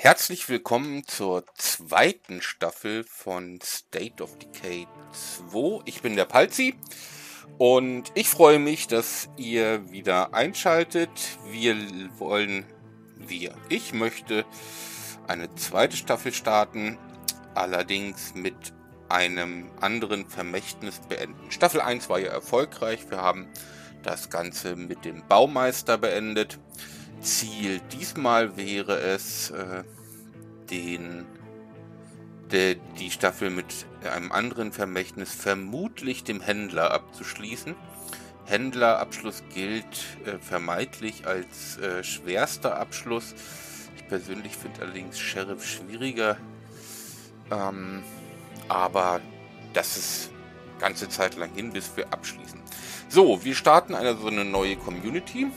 Herzlich willkommen zur zweiten Staffel von State of Decay 2. Ich bin der Palzi und ich freue mich, dass ihr wieder einschaltet. Ich möchte eine zweite Staffel starten, allerdings mit einem anderen Vermächtnis beenden. Staffel 1 war ja erfolgreich. Wir haben das Ganze mit dem Baumeister beendet. Ziel diesmal wäre es, die Staffel mit einem anderen Vermächtnis, vermutlich dem Händler, abzuschließen. Händlerabschluss gilt vermeintlich als schwerster Abschluss. Ich persönlich finde allerdings Sheriff schwieriger. Aber das ist ganze Zeit lang hin, bis wir abschließen. So, wir starten so eine neue Community.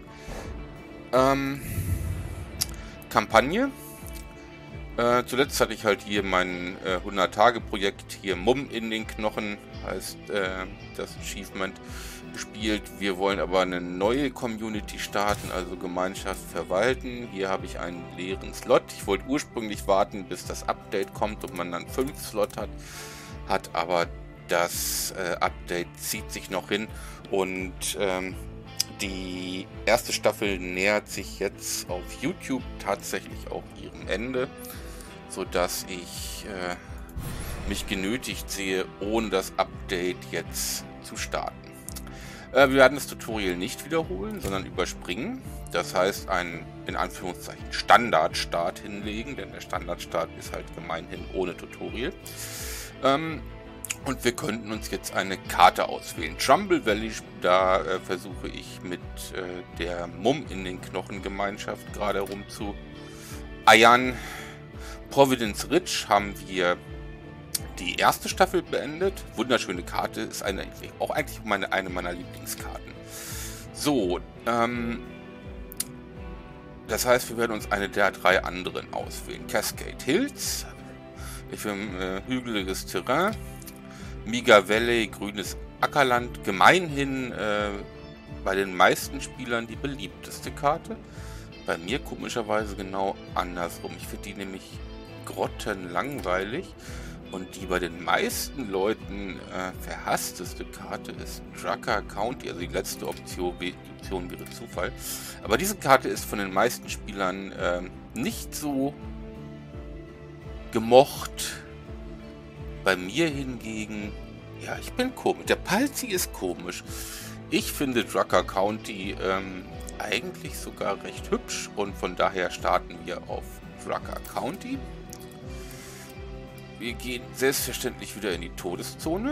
Kampagne. Zuletzt hatte ich halt hier mein 100-Tage-Projekt hier Mumm in den Knochen, heißt das Achievement, gespielt. Wir wollen aber eine neue Community starten, also Gemeinschaft verwalten. Hier habe ich einen leeren Slot. Ich wollte ursprünglich warten, bis das Update kommt und man dann 5 Slot hat aber das Update zieht sich noch hin und die erste Staffel nähert sich jetzt auf YouTube tatsächlich auch ihrem Ende, sodass ich mich genötigt sehe, ohne das Update jetzt zu starten. Wir werden das Tutorial nicht wiederholen, sondern überspringen. Das heißt, einen in Anführungszeichen Standardstart hinlegen, denn der Standardstart ist halt gemeinhin ohne Tutorial. Und wir könnten uns jetzt eine Karte auswählen. Trumbull Valley, da versuche ich mit der Mumm in den Knochen Gemeinschaft gerade herum zu eiern. Providence Ridge haben wir die erste Staffel beendet. Wunderschöne Karte, ist auch eigentlich eine meiner Lieblingskarten. So, das heißt, wir werden uns eine der 3 anderen auswählen. Cascade Hills, ich will hügeliges Terrain. Miga Valley, grünes Ackerland, gemeinhin bei den meisten Spielern die beliebteste Karte. Bei mir komischerweise genau andersrum. Ich finde die nämlich grottenlangweilig und die bei den meisten Leuten verhassteste Karte ist Drucker County, also die letzte Option wäre Zufall. Aber diese Karte ist von den meisten Spielern nicht so gemocht. Bei mir hingegen, ja, ich bin komisch. Der Palzi ist komisch. Ich finde Drucker County eigentlich sogar recht hübsch und von daher starten wir auf Drucker County. Wir gehen selbstverständlich wieder in die Todeszone.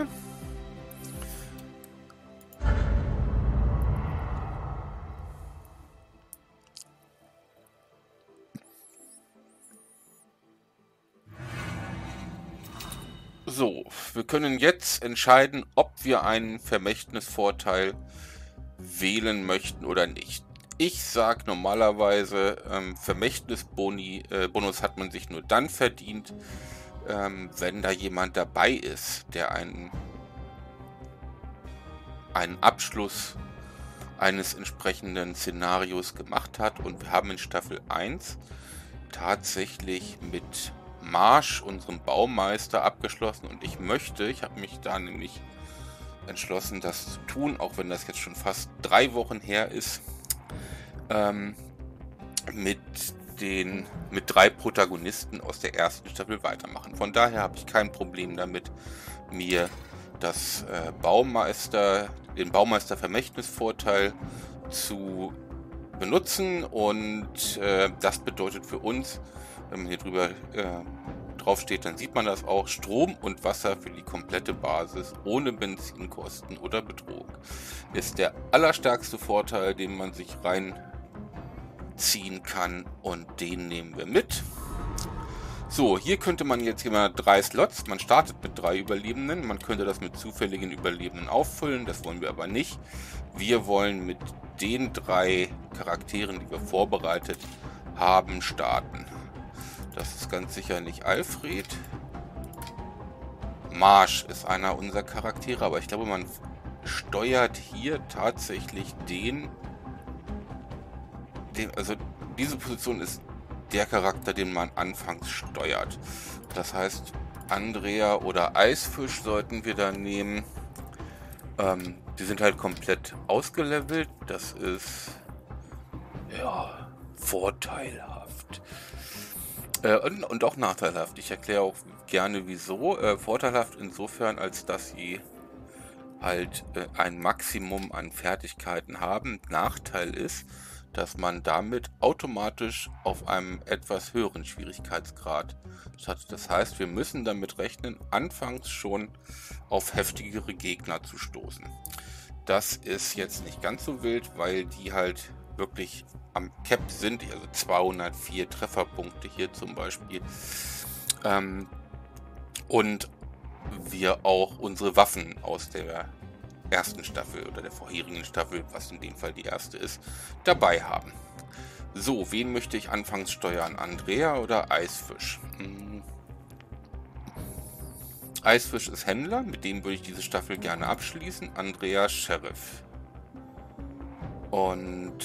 So, wir können jetzt entscheiden, ob wir einen Vermächtnisvorteil wählen möchten oder nicht. Ich sage normalerweise, Vermächtnisbonus hat man sich nur dann verdient, wenn da jemand dabei ist, der einen Abschluss eines entsprechenden Szenarios gemacht hat. Und wir haben in Staffel 1 tatsächlich mit Marsch, unserem Baumeister, abgeschlossen und ich habe mich da nämlich entschlossen, das zu tun, auch wenn das jetzt schon fast 3 Wochen her ist, mit 3 Protagonisten aus der ersten Staffel weitermachen. Von daher habe ich kein Problem damit, mir den Baumeister-Vermächtnisvorteil zu benutzen und das bedeutet für uns, wenn man hier drauf steht, dann sieht man das auch, Strom und Wasser für die komplette Basis ohne Benzinkosten oder Betrug. Ist der allerstärkste Vorteil, den man sich reinziehen kann und den nehmen wir mit. So, hier könnte man jetzt immer 3 Slots, man startet mit 3 Überlebenden, man könnte das mit zufälligen Überlebenden auffüllen, das wollen wir aber nicht. Wir wollen mit den 3 Charakteren, die wir vorbereitet haben, starten. Das ist ganz sicher nicht Alfred. Marsch ist einer unserer Charaktere, aber ich glaube, man steuert hier tatsächlich also diese Position ist der Charakter, den man anfangs steuert. Das heißt, Andrea oder Eisfisch sollten wir da nehmen. Die sind halt komplett ausgelevelt. Das ist ja vorteilhaft. Und auch nachteilhaft. Ich erkläre auch gerne wieso. Vorteilhaft insofern, als dass sie halt ein Maximum an Fertigkeiten haben. Nachteil ist, dass man damit automatisch auf einem etwas höheren Schwierigkeitsgrad hat. Das heißt, wir müssen damit rechnen, anfangs schon auf heftigere Gegner zu stoßen. Das ist jetzt nicht ganz so wild, weil die halt wirklich am Cap sind, also 204 Trefferpunkte hier zum Beispiel. Und wir auch unsere Waffen aus der ersten Staffel oder der vorherigen Staffel, was in dem Fall die erste ist, dabei haben. So, wen möchte ich anfangs steuern? Andrea oder Eisfisch? Eisfisch ist Händler, mit dem würde ich diese Staffel gerne abschließen. Andrea Sheriff. Und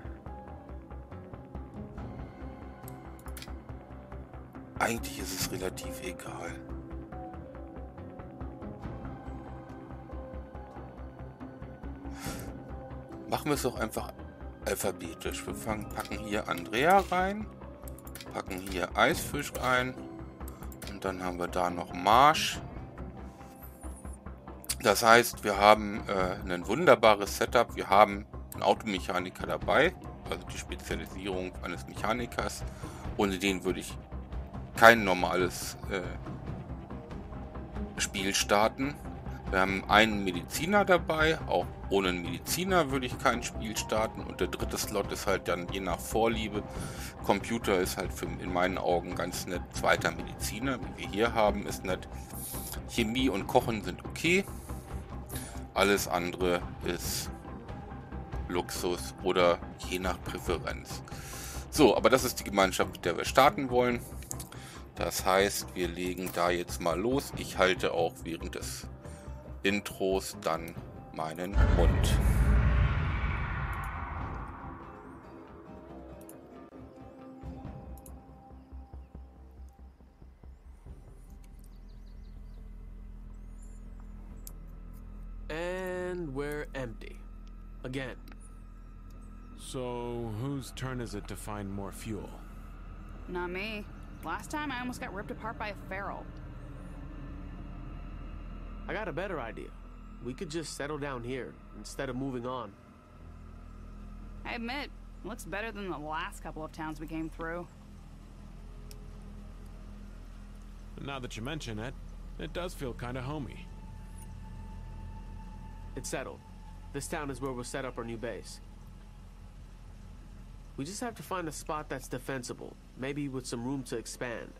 eigentlich ist es relativ egal. Machen wir es doch einfach alphabetisch. Wir packen hier Andrea rein, packen hier Eisfisch ein und dann haben wir da noch Marsch. Das heißt, wir haben ein wunderbares Setup. Wir haben einen Automechaniker dabei, also die Spezialisierung eines Mechanikers. Ohne den würde ich kein normales Spiel starten. Wir haben einen Mediziner dabei, auch ohne einen Mediziner würde ich kein Spiel starten. Und der dritte Slot ist halt dann je nach Vorliebe. Computer ist halt in meinen Augen ganz nett. Zweiter Mediziner, wie wir hier haben, ist nett. Chemie und Kochen sind okay. Alles andere ist Luxus oder je nach Präferenz. So, aber das ist die Gemeinschaft, mit der wir starten wollen. Das heißt, wir legen da jetzt mal los. Ich halte auch während des Intros dann meinen Mund. And we're empty. Again. So, whose turn is it to find more fuel? Not me. Last time I almost got ripped apart by a feral. I got a better idea. We could just settle down here instead of moving on. I admit, it looks better than the last couple of towns we came through. Now that you mention it, it does feel kinda homey. It's settled. This town is where we'll set up our new base. We just have to find a spot that's defensible, maybe with some room to expand.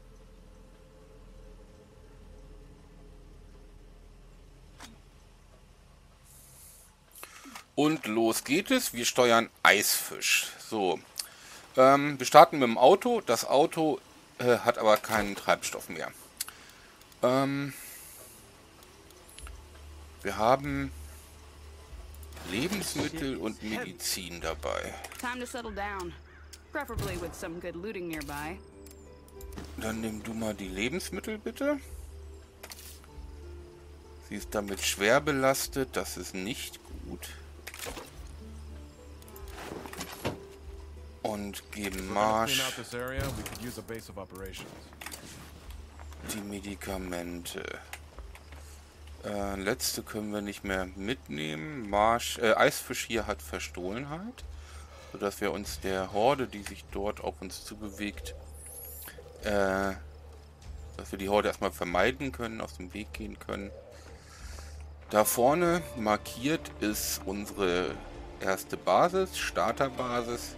Und los geht es. Wir steuern Eisfisch. So, wir starten mit dem Auto. Das Auto hat aber keinen Treibstoff mehr. Wir haben Lebensmittel und Medizin dabei. Time to settle down. Preferably with some good looting nearby. Dann nimm du mal die Lebensmittel, bitte. Sie ist damit schwer belastet. Das ist nicht gut. Und geben Marsch die Medikamente. Letzte können wir nicht mehr mitnehmen. Marsch, Eisfisch hier hat Verstohlenheit, sodass wir uns der Horde, die sich dort auf uns zubewegt, dass wir die Horde erstmal vermeiden können, aus dem Weg gehen können. Da vorne markiert ist unsere erste Basis, Starterbasis.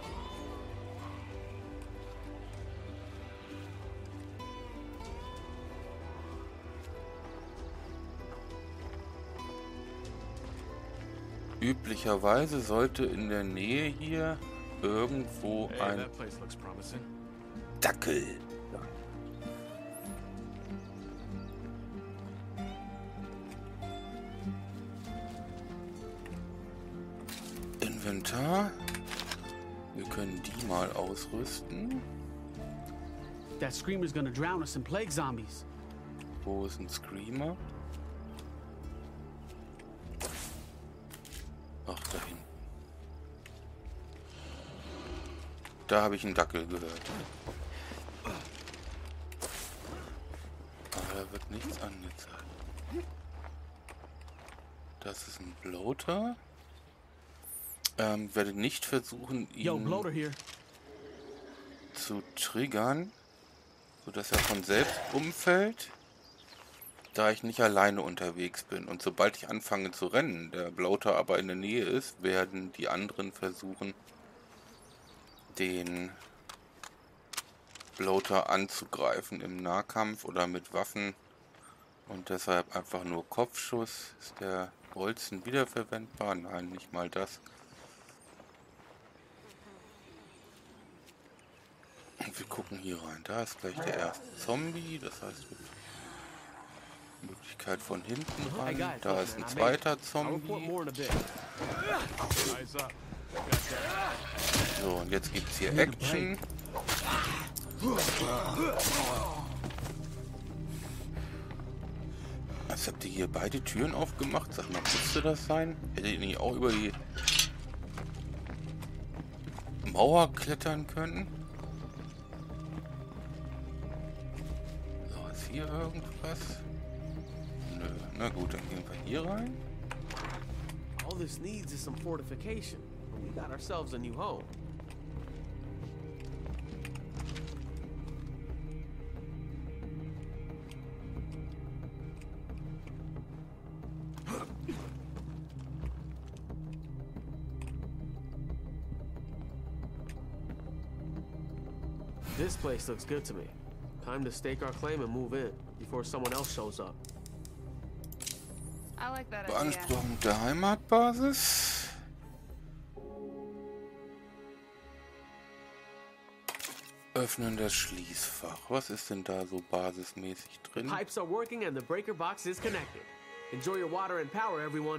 Üblicherweise sollte in der Nähe hier irgendwo ein Dackel sein. Inventar. Wir können die mal ausrüsten. That screamer's gonna drown us in plague zombies. Wo ist ein Screamer? Ach, da hinten. Da habe ich einen Dackel gehört. Aber da wird nichts angezeigt. Das ist ein Bloater. Werde nicht versuchen, Yo, ihn bloater here. zu triggern, sodass er von selbst umfällt, da ich nicht alleine unterwegs bin. Und sobald ich anfange zu rennen, der Bloater aber in der Nähe ist, werden die anderen versuchen, den Bloater anzugreifen im Nahkampf oder mit Waffen. Und deshalb einfach nur Kopfschuss. Ist der Bolzen wiederverwendbar? Nein, nicht mal das. Und wir gucken hier rein. Da ist gleich der erste Zombie. Das heißt, Möglichkeit von hinten rein. Da ist ein zweiter Zombie. So, und jetzt gibt es hier Action. Als habt ihr hier beide Türen aufgemacht? Sag mal, müsste das sein? Hättet ihr nicht auch über die Mauer klettern können? So, ist hier irgendwas? Nö. Na gut, dann gehen wir hier rein. All this needs is some fortification. We got ourselves a new home. This place looks good to me. Time to stake our claim and move in before someone else shows up. I like that idea. Beanspruchung der Heimatbasis. Öffnen das Schließfach. Was ist denn da so basismäßig drin? Pipes are working and the breaker box is connected. Enjoy your water and power, everyone.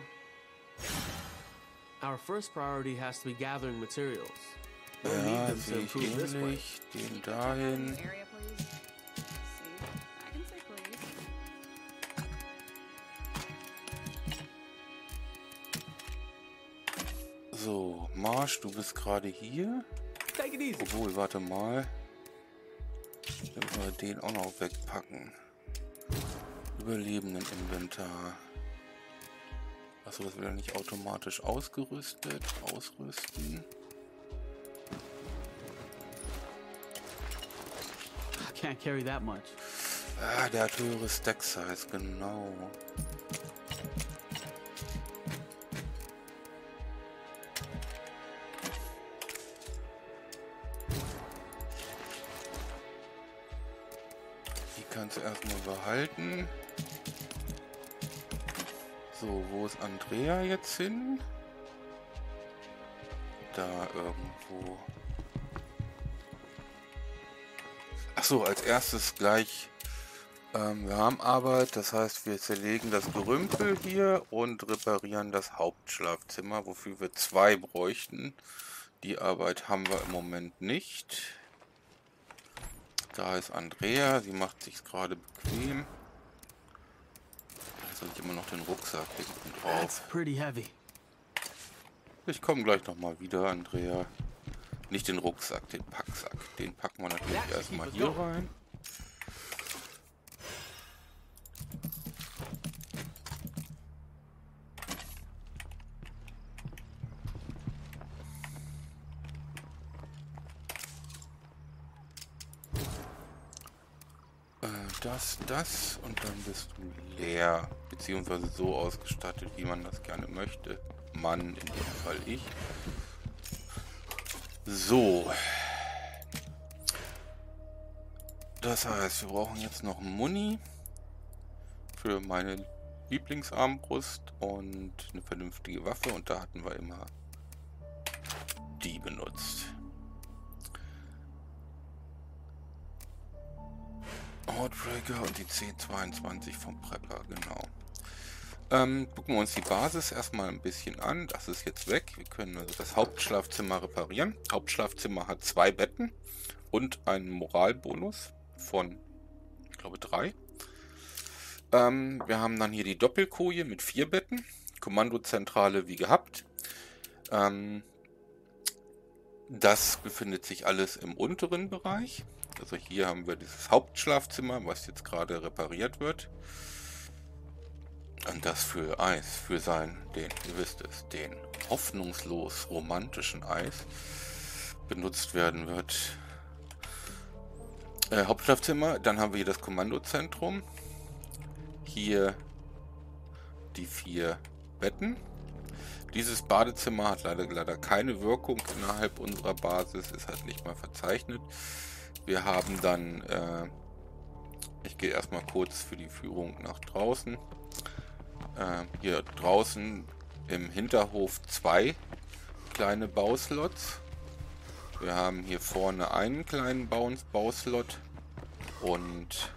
Our first priority has to be gathering materials. We'll need Ja, them to sehe ich improve this ähnlich. place. Den dahin. Area, please. See, I can say please. So, Marsch, du bist gerade hier. Take it easy. Obwohl, warte mal. Dann müssen wir den auch noch wegpacken. Überlebenden Inventar. Achso, das wird ja nicht automatisch ausgerüstet. Ausrüsten. I can't carry that much. Ah, der hat höhere Stack Size, genau. Die kannst du erstmal behalten. So, wo ist Andrea jetzt hin? Da irgendwo. Achso, als erstes gleich. Wir haben Arbeit, das heißt, wir zerlegen das Gerümpel hier und reparieren das Hauptschlafzimmer, wofür wir 2 bräuchten. Die Arbeit haben wir im Moment nicht. Da ist Andrea, sie macht sich gerade bequem. Da soll ich immer noch den Rucksack hinten That's drauf. pretty heavy. Ich komme gleich nochmal wieder, Andrea. Nicht den Rucksack, den Packsack. Den packen wir natürlich erstmal hier rein. Das und dann bist du leer, beziehungsweise so ausgestattet, wie man das gerne möchte. Mann, in dem Fall ich. So. Das heißt, wir brauchen jetzt noch Muni für meine Lieblingsarmbrust und eine vernünftige Waffe. Und da hatten wir immer die benutzt. Outbreaker und die C22 vom Prepper, genau. Gucken wir uns die Basis erstmal ein bisschen an. Das ist jetzt weg. Wir können also das Hauptschlafzimmer reparieren. Hauptschlafzimmer hat 2 Betten und einen Moralbonus. von, ich glaube, 3. Wir haben dann hier die Doppelkoje mit 4 Betten. Kommandozentrale wie gehabt. Das befindet sich alles im unteren Bereich. Also hier haben wir dieses Hauptschlafzimmer, was jetzt gerade repariert wird. Und das für Eis, für ihr wisst es, den hoffnungslos romantischen Eis benutzt werden wird. Hauptschlafzimmer, dann haben wir hier das Kommandozentrum. Hier die 4 Betten. Dieses Badezimmer hat leider keine Wirkung innerhalb unserer Basis, ist halt nicht mal verzeichnet. Wir haben dann, ich gehe erstmal kurz für die Führung nach draußen. Hier draußen im Hinterhof 2 kleine Bauslots. Wir haben hier vorne einen kleinen Bauslot und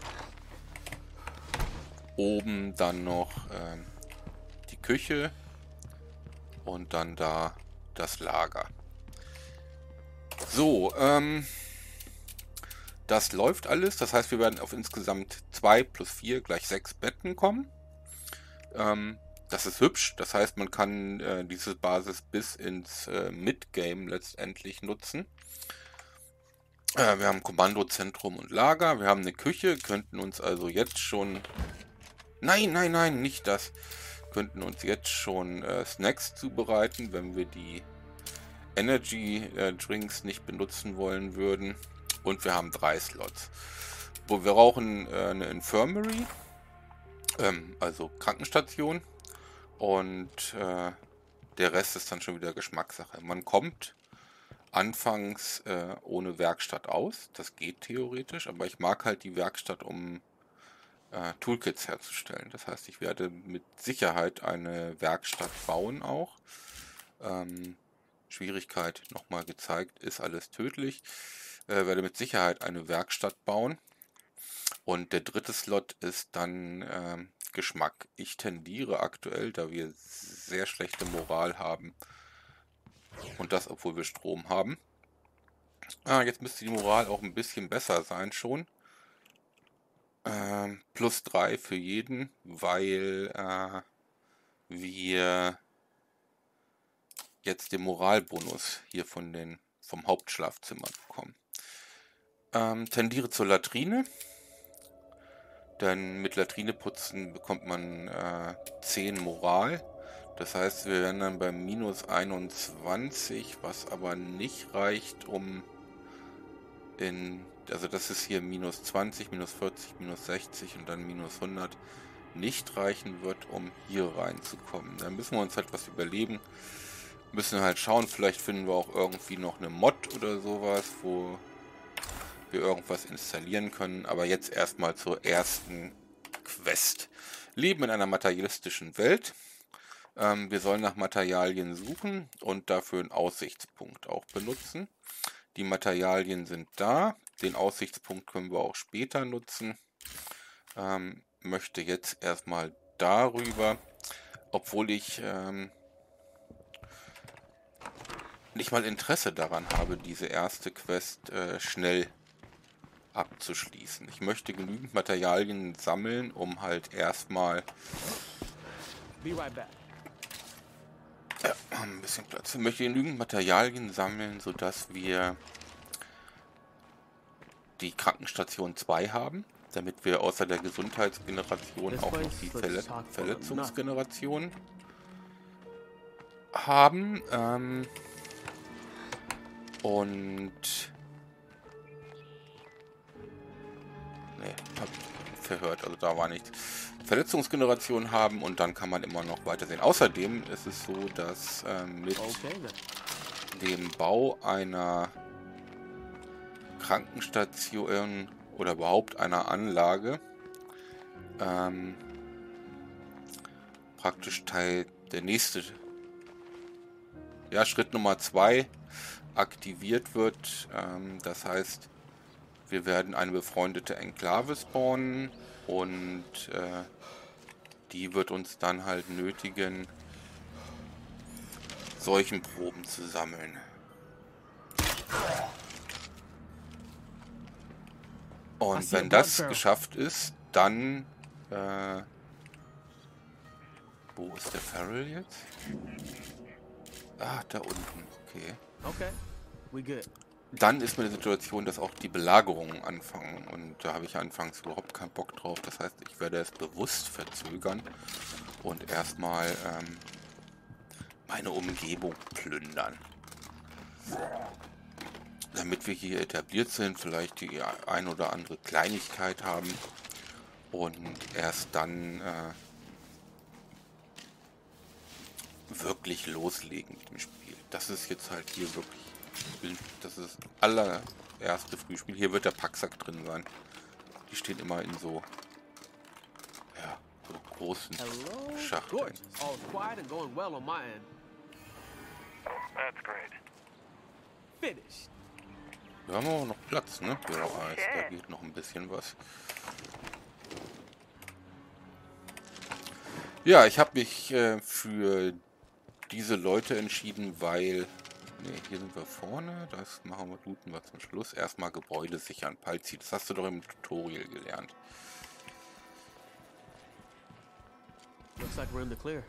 oben dann noch die Küche und dann da das Lager. So, das läuft alles. Das heißt, wir werden auf insgesamt 2 plus 4 gleich 6 Betten kommen. Das ist hübsch. Das heißt, man kann diese Basis bis ins Mid-Game letztendlich nutzen. Wir haben Kommandozentrum und Lager. Wir haben eine Küche. Könnten uns also jetzt schon... Nein, nicht das. Könnten uns jetzt schon Snacks zubereiten, wenn wir die Energy Drinks nicht benutzen wollen würden. Und wir haben 3 Slots. Wir brauchen eine Infirmary, also Krankenstation. Und der Rest ist dann schon wieder Geschmackssache. Man kommt anfangs ohne Werkstatt aus. Das geht theoretisch, aber ich mag halt die Werkstatt, um Toolkits herzustellen. Das heißt, ich werde mit Sicherheit eine Werkstatt bauen auch. Schwierigkeit nochmal gezeigt, ist alles tödlich. Werde mit Sicherheit eine Werkstatt bauen. Und der dritte Slot ist dann Geschmack. Ich tendiere aktuell, da wir sehr schlechte Moral haben, und das, obwohl wir Strom haben. Jetzt müsste die Moral auch ein bisschen besser sein schon. Plus 3 für jeden, weil wir jetzt den Moralbonus hier vom Hauptschlafzimmer bekommen. Tendiere zur Latrine, denn mit Latrineputzen bekommt man 10 Moral. Das heißt, wir werden dann bei minus 21, was aber nicht reicht, um also das ist hier minus 20, minus 40, minus 60 und dann minus 100, nicht reichen wird, um hier reinzukommen. Da müssen wir uns halt was überlegen. Müssen halt schauen, vielleicht finden wir auch irgendwie noch eine Mod oder sowas, wo wir irgendwas installieren können. Aber jetzt erstmal zur ersten Quest. Leben in einer materialistischen Welt. Wir sollen nach Materialien suchen und dafür einen Aussichtspunkt auch benutzen. Die Materialien sind da. Den Aussichtspunkt können wir auch später nutzen. Möchte jetzt erstmal darüber, obwohl ich nicht mal Interesse daran habe, diese erste Quest schnell abzuschließen. Ich möchte genügend Materialien sammeln, um halt erstmal ein bisschen Platz. Ich möchte genügend Materialien sammeln, sodass wir die Krankenstation 2 haben, damit wir außer der Gesundheitsgeneration auch noch die Verletzungsgeneration haben. Und ne, hab verhört, also da war nichts. Verletzungsgeneration haben und dann kann man immer noch weitersehen. Außerdem ist es so, dass mit dem Bau einer Krankenstation oder überhaupt einer Anlage praktisch der nächste Schritt Nummer 2 aktiviert wird. Das heißt, wir werden eine befreundete Enklave spawnen und die wird uns dann halt nötigen, Seuchenproben zu sammeln. Und wenn das geschafft ist, dann... wo ist der Farrell jetzt? Ah, da unten. Okay. Okay, we good. Dann ist mir die Situation, dass auch die Belagerungen anfangen. Und da habe ich anfangs überhaupt keinen Bock drauf. Das heißt, ich werde es bewusst verzögern und erstmal meine Umgebung plündern. Damit wir hier etabliert sind, vielleicht die ein oder andere Kleinigkeit haben und erst dann wirklich loslegen mit dem Spiel. Das ist jetzt halt hier wirklich, das ist das allererste Frühspiel. Hier wird der Packsack drin sein. Die stehen immer in so, ja, so großen Schachteln. All's quiet and going well on my end. That's great. Finished. Wir haben auch noch Platz, ne? Für Eis. Da geht noch ein bisschen was. Ja, ich habe mich für diese Leute entschieden, weil... Ne, hier sind wir vorne. Das machen wir, looten wir zum Schluss. Erstmal Gebäude sichern. Palzi, das hast du doch im Tutorial gelernt. Looks like we're in the clear.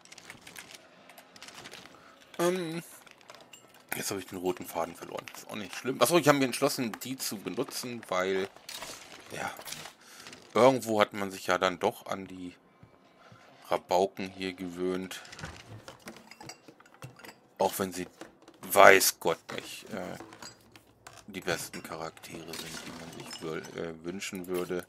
Jetzt habe ich den roten Faden verloren. Ist auch nicht schlimm. Achso, ich habe mir entschlossen, die zu benutzen, weil... Ja... Irgendwo hat man sich ja dann doch an die Rabauken hier gewöhnt. Auch wenn sie, weiß Gott nicht, die besten Charaktere sind, die man sich wünschen würde.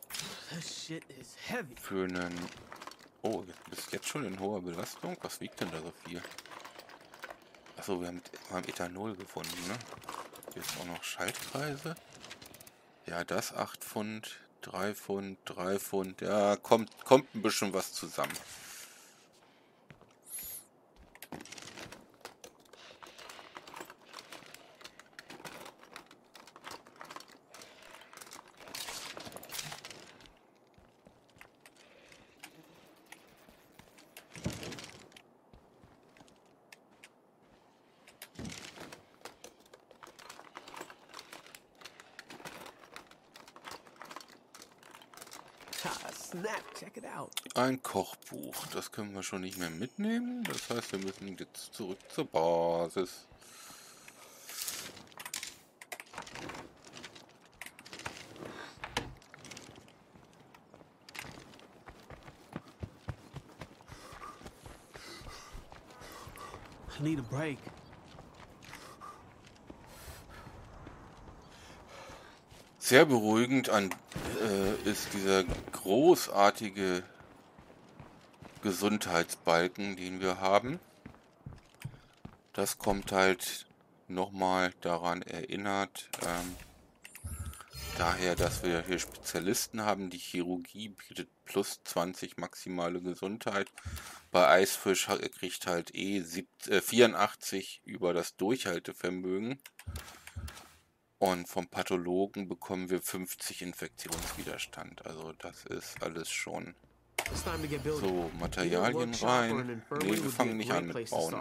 Für einen... Oh, bist jetzt schon in hoher Belastung? Was wiegt denn da so viel? Achso, wir haben Ethanol gefunden, ne? Jetzt auch noch Schaltpreise. Ja, das 8 Pfund, 3 Pfund, 3 Pfund. Ja, kommt ein bisschen was zusammen. Snap, check it out. Ein Kochbuch, das können wir schon nicht mehr mitnehmen. Das heißt, wir müssen jetzt zurück zur Basis. I need a break. Sehr beruhigend ist dieser großartige Gesundheitsbalken, den wir haben. Das kommt halt nochmal daran erinnert, daher, dass wir hier Spezialisten haben. Die Chirurgie bietet plus 20 maximale Gesundheit. Bei Eisfisch kriegt halt 84 über das Durchhaltevermögen. Und vom Pathologen bekommen wir 50 Infektionswiderstand. Also das ist alles schon... So, Materialien rein. Ne, wir fangen nicht an mit Bauen.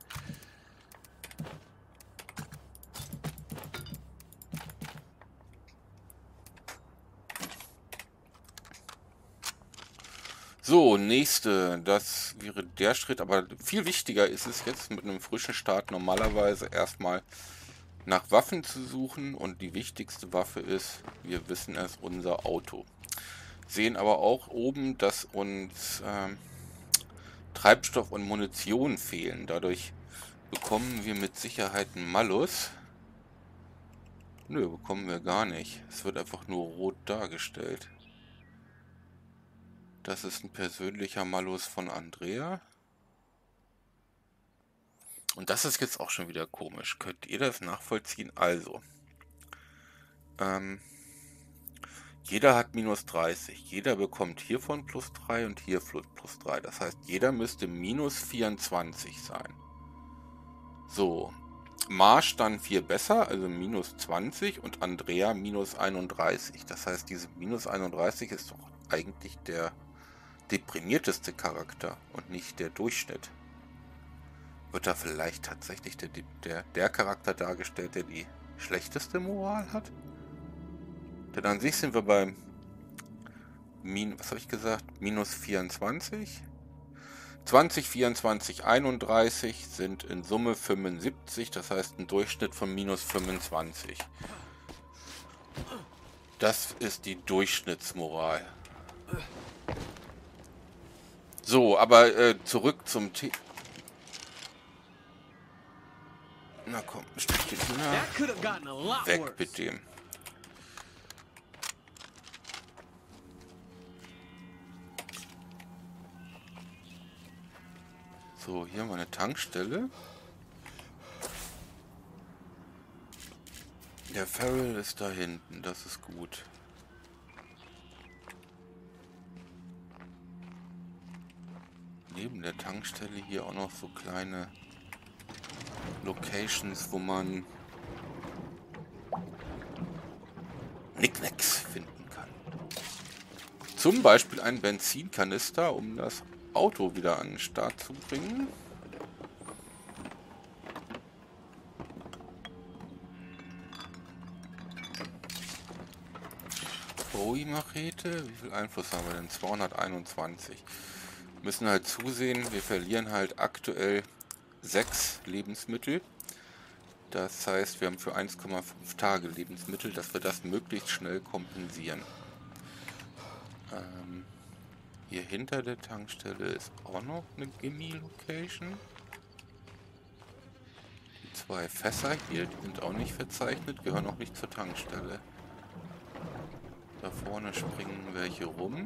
So, nächste. Das wäre der Schritt. Aber viel wichtiger ist es jetzt mit einem frischen Start normalerweise erstmal nach Waffen zu suchen, und die wichtigste Waffe ist, wir wissen es, unser Auto. Sehen aber auch oben, dass uns Treibstoff und Munition fehlen. Dadurch bekommen wir mit Sicherheit einen Malus. Nö, bekommen wir gar nicht. Es wird einfach nur rot dargestellt. Das ist ein persönlicher Malus von Andrea. Und das ist jetzt auch schon wieder komisch. Könnt ihr das nachvollziehen? Also, jeder hat minus 30. Jeder bekommt hiervon plus 3 und hier plus 3. Das heißt, jeder müsste minus 24 sein. So, Marsch dann 4 besser, also minus 20, und Andrea minus 31. Das heißt, diese minus 31 ist doch eigentlich der deprimierteste Charakter und nicht der Durchschnitt. Wird da vielleicht tatsächlich der Charakter dargestellt, der die schlechteste Moral hat? Denn an sich sind wir beim was habe ich gesagt? Minus 24. 20, 24, 31 sind in Summe 75. Das heißt ein Durchschnitt von minus 25. Das ist die Durchschnittsmoral. So, aber zurück zum Thema. Na komm, ein Stückchen höher. Weg mit dem. So, hier haben wir eine Tankstelle. Der Farrell ist da hinten, das ist gut. Neben der Tankstelle hier auch noch so kleine Locations, wo man Knickknacks finden kann. Zum Beispiel ein Benzinkanister, um das Auto wieder an den Start zu bringen. Bowie-Machete. Wie viel Einfluss haben wir denn? 221. Müssen halt zusehen, wir verlieren halt aktuell 6 Lebensmittel. Das heißt, wir haben für 1,5 Tage Lebensmittel, dass wir das möglichst schnell kompensieren. Hier hinter der Tankstelle ist auch noch eine Gimme-Location. Die 2 Fässer hier, die sind auch nicht verzeichnet, gehören auch nicht zur Tankstelle. Da vorne springen welche rum.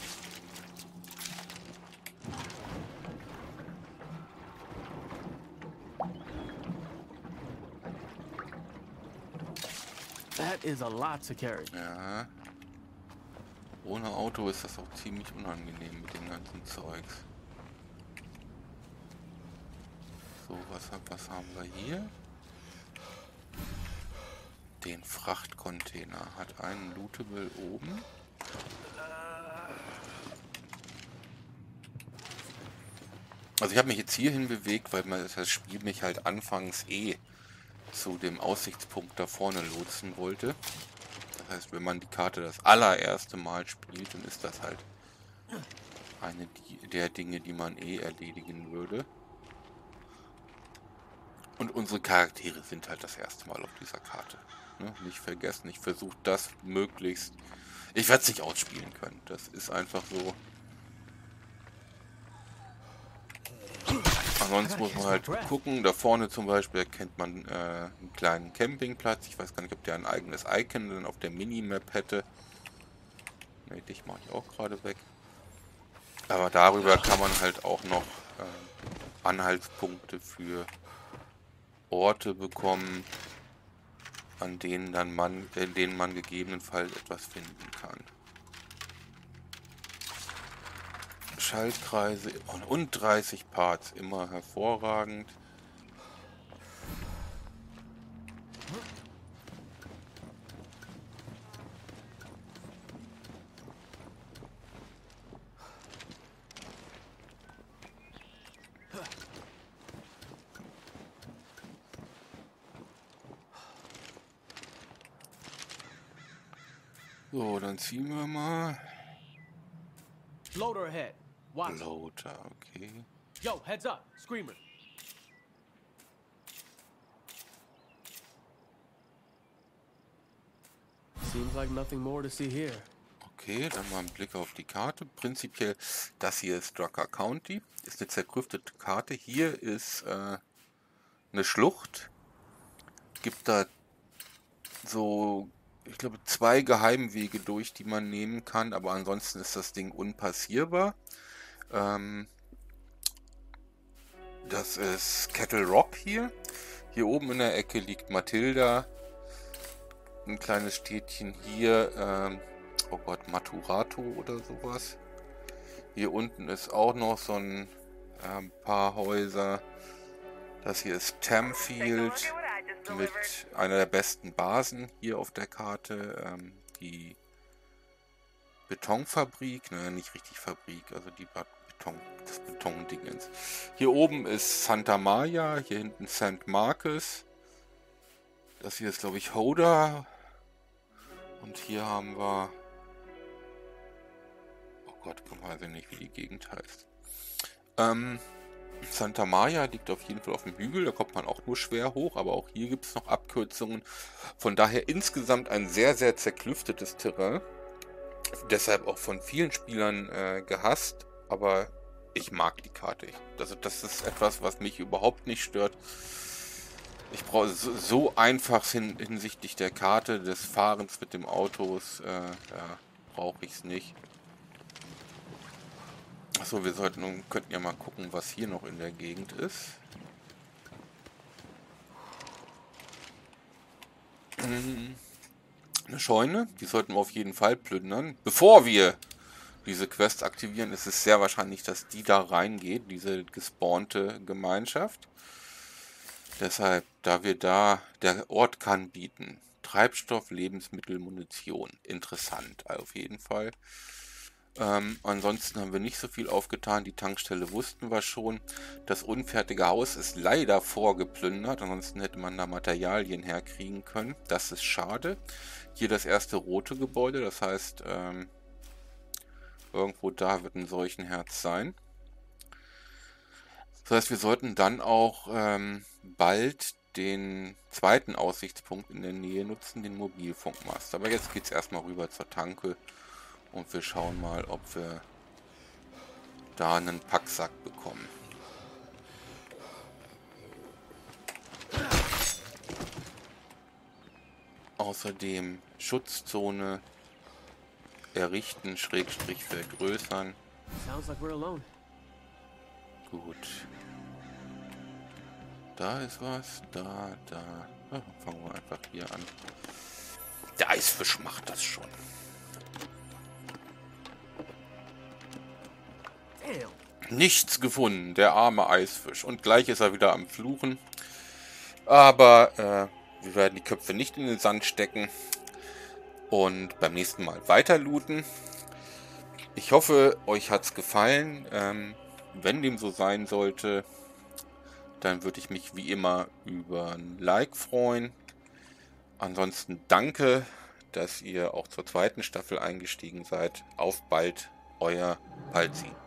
That is a lot to carry. Ja. Ohne Auto ist das auch ziemlich unangenehm mit dem ganzen Zeugs. So, was haben wir hier? Den Frachtcontainer. Hat einen Lootable oben. Also ich habe mich jetzt hierhin bewegt, weil das Spiel mich halt anfangs zu dem Aussichtspunkt da vorne lotsen wollte. Das heißt, wenn man die Karte das allererste Mal spielt, dann ist das halt eine der Dinge, die man erledigen würde. Und unsere Charaktere sind halt das erste Mal auf dieser Karte. Ne? Nicht vergessen, ich versuche das möglichst... Ich werde es nicht ausspielen können. Das ist einfach so... Ansonsten muss man halt gucken. Da vorne zum Beispiel erkennt man einen kleinen Campingplatz. Ich weiß gar nicht, ob der ein eigenes Icon dann auf der Minimap hätte. Ne, dich mache ich auch gerade weg. Aber darüber kann man halt auch noch Anhaltspunkte für Orte bekommen, in denen man gegebenenfalls etwas finden kann. Schaltkreise und 30 Parts, immer hervorragend. So, dann ziehen wir mal. Loader ahead. Watch. Loader, okay. Yo, heads up. Screamer. Seems like nothing more to see here. Okay, dann mal ein Blick auf die Karte. Prinzipiell, das hier ist Drucker County. Ist eine zerklüftete Karte. Hier ist eine Schlucht. Gibt da so, ich glaube, 2 Geheimwege durch, die man nehmen kann. Aber ansonsten ist das Ding unpassierbar. Das ist Kettle Rock hier. Hier oben in der Ecke liegt Matilda. Ein kleines Städtchen hier. Oh Gott, Maturato oder sowas. Hier unten ist auch noch so ein paar Häuser. Das hier ist Tamfield mit einer der besten Basen hier auf der Karte. Die Betonfabrik, naja, nicht richtig Fabrik, also die das Betondingens. Hier oben ist Santa Maria, hier hinten St. Marcus. Das hier ist, glaube ich, Hoda. Und hier haben wir... Oh Gott, ich weiß nicht, wie die Gegend heißt. Santa Maria liegt auf jeden Fall auf dem Hügel, da kommt man auch nur schwer hoch, aber auch hier gibt es noch Abkürzungen. Von daher insgesamt ein sehr, sehr zerklüftetes Terrain. Deshalb auch von vielen Spielern gehasst, aber ich mag die Karte. Also das ist etwas, was mich überhaupt nicht stört. Ich brauche so einfach hinsichtlich der Karte, des Fahrens mit dem Autos, ja, brauche ich es nicht. Achso, wir könnten ja mal gucken, was hier noch in der Gegend ist. Eine Scheune, die sollten wir auf jeden Fall plündern. Bevor wir diese Quest aktivieren, ist es sehr wahrscheinlich, dass die da reingeht, diese gespawnte Gemeinschaft. Deshalb, der Ort kann bieten. Treibstoff, Lebensmittel, Munition. Interessant, auf jeden Fall. Ansonsten haben wir nicht so viel aufgetan. Die Tankstelle wussten wir schon. Das unfertige Haus ist leider vorgeplündert. Ansonsten hätte man da Materialien herkriegen können. Das ist schade. Hier das erste rote Gebäude. Das heißt, irgendwo da wird ein Seuchenherz sein. Das heißt, wir sollten dann auch bald den zweiten Aussichtspunkt in der Nähe nutzen, den Mobilfunkmast. Aber jetzt geht es erstmal rüber zur Tanke. Und wir schauen mal, ob wir da einen Packsack bekommen. Außerdem Schutzzone errichten, Schrägstrich vergrößern. Sounds like we're alone. Gut. Da ist was, da. Ah, fangen wir einfach hier an. Der Eisfisch macht das schon. Nichts gefunden, der arme Eisfisch. Und gleich ist er wieder am Fluchen. Aber wir werden die Köpfe nicht in den Sand stecken. Und beim nächsten Mal weiter looten. Ich hoffe, euch hat es gefallen. Wenn dem so sein sollte, dann würde ich mich wie immer über ein Like freuen. Ansonsten danke, dass ihr auch zur zweiten Staffel eingestiegen seid. Auf bald, euer Palzi.